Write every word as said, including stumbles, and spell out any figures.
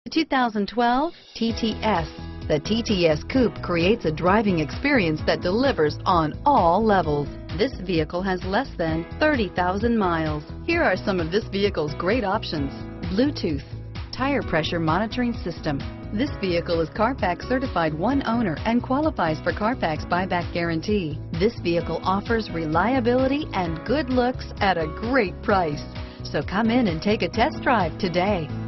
two thousand twelve T T S. The T T S Coupe creates a driving experience that delivers on all levels. This vehicle has less than thirty thousand miles. Here are some of this vehicle's great options: Bluetooth, tire pressure monitoring system. This vehicle is CARFAX certified one owner and qualifies for CARFAX buyback guarantee. This vehicle offers reliability and good looks at a great price. So come in and take a test drive today.